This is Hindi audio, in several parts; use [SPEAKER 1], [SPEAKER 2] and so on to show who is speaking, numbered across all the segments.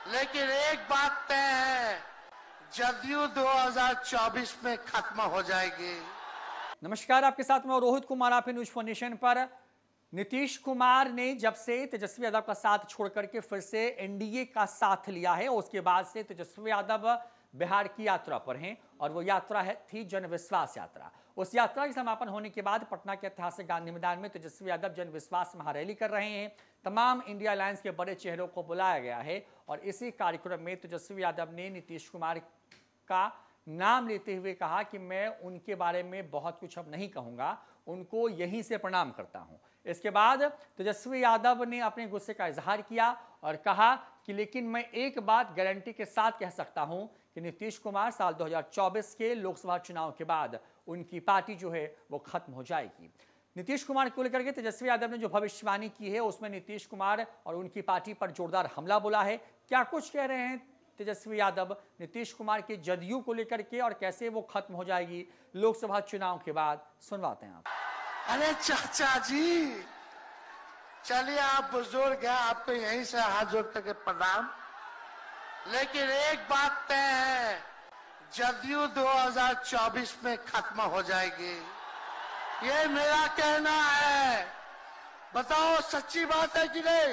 [SPEAKER 1] लेकिन एक बात तय है, जदयू 2024 में खत्म हो जाएगी।
[SPEAKER 2] नमस्कार, आपके साथ में रोहित कुमार, आप न्यूज फॉर नेशन पर। नीतीश कुमार ने जब से तेजस्वी यादव का साथ छोड़ करके फिर से एनडीए का साथ लिया है, उसके बाद से तेजस्वी यादव बिहार की यात्रा पर हैं और वो यात्रा थी जन विश्वास यात्रा। उस यात्रा के समापन होने के बाद पटना के ऐतिहासिक गांधी मैदान में तेजस्वी यादव जन विश्वास महारैली कर रहे हैं। तमाम इंडिया अलायंस के बड़े चेहरों को बुलाया गया है और इसी कार्यक्रम में तेजस्वी यादव ने नीतीश कुमार का नाम लेते हुए कहा कि मैं उनके बारे में बहुत कुछ अब नहीं कहूंगा, उनको यहीं से प्रणाम करता हूं। इसके बाद तेजस्वी यादव ने अपने गुस्से का इजहार किया और कहा कि लेकिन मैं एक बात गारंटी के साथ कह सकता हूं कि नीतीश कुमार साल 2024 के लोकसभा चुनाव के बाद उनकी पार्टी जो है वो खत्म हो जाएगी। नीतीश कुमार को लेकर के तेजस्वी यादव ने जो भविष्यवाणी की है उसमें नीतीश कुमार और उनकी पार्टी पर जोरदार हमला बोला है। क्या कुछ कह रहे हैं तेजस्वी यादव नीतीश कुमार के जदयू को लेकर के और कैसे वो खत्म हो जाएगी लोकसभा चुनाव के बाद, सुनवाते हैं आप।
[SPEAKER 1] अरे चाचा जी, चलिए आप बुजुर्ग हैं, आपको यहीं से हाथ जोड़ करके प्रणाम। लेकिन एक बात तय है, जदयू 2024 में खत्म हो जाएगी, ये मेरा कहना है। बताओ सच्ची बात है कि नहीं?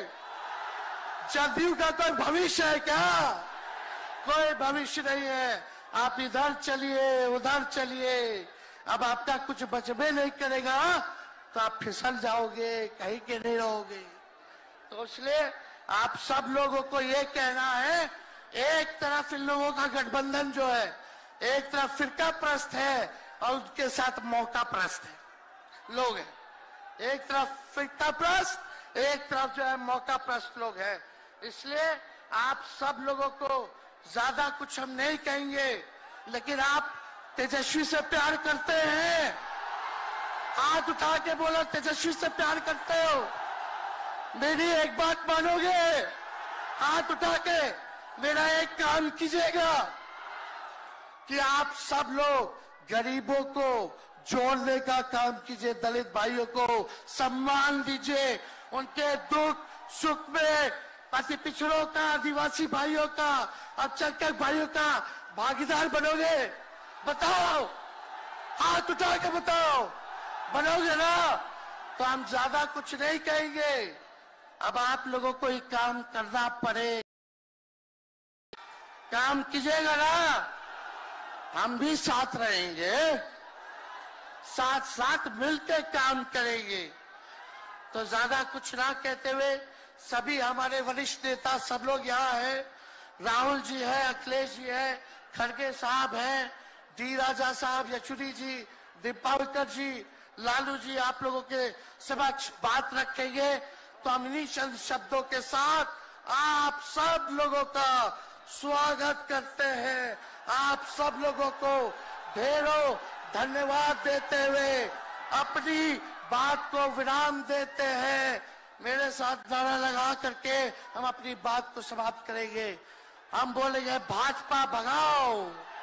[SPEAKER 1] जदयू का कोई भविष्य है क्या? कोई भविष्य नहीं है। आप इधर चलिए उधर चलिए, अब आपका कुछ बचबे नहीं करेगा तो आप फिसल जाओगे, कहीं के नहीं रहोगे। तो इसलिए आप सब लोगों को ये कहना है, एक तरफ इन लोगों का गठबंधन जो है, एक तरफ फिरका प्रस्त है और उनके साथ मौका प्रस्त है लोग हैं। एक तरफ फिरका प्रस्त, एक तरफ जो है मौका प्रस्त लोग हैं। इसलिए आप सब लोगों को ज्यादा कुछ हम नहीं कहेंगे, लेकिन आप तेजस्वी से प्यार करते हैं? हाथ उठा के बोलो, तेजस्वी से प्यार करते हो? मेरी एक बात मानोगे? हाथ उठा के मेरा एक काम कीजिएगा कि आप सब लोग गरीबों को जोड़ने का काम कीजिए, दलित भाइयों को सम्मान दीजिए, उनके दुख सुख में अति पिछड़ों का, आदिवासी भाइयों का, अल्पसंख्यक भाइयों का भागीदार बनोगे? बताओ, हाथ उठा के बताओ, बनोगे ना? तो हम ज्यादा कुछ नहीं कहेंगे। अब आप लोगों को ही काम करना पड़े, काम कीजिएगा ना? हम भी साथ रहेंगे, साथ साथ मिलकर काम करेंगे। तो ज्यादा कुछ ना कहते हुए सभी हमारे वरिष्ठ नेता सब लोग यहाँ हैं। राहुल जी है, अखिलेश जी है, खड़गे साहब हैं, डी राजा साहब, येचुरी जी, दीपावकर जी, लालू जी आप लोगों के समक्ष बात रखेंगे। तो हम इन्हीं चंद शब्दों के साथ आप सब लोगों का स्वागत करते हैं, आप सब लोगों को ढेरों धन्यवाद देते हुए अपनी बात को विराम देते हैं। मेरे साथ नारा लगा करके हम अपनी बात को समाप्त करेंगे। हम बोलेंगे भाजपा भगाओ।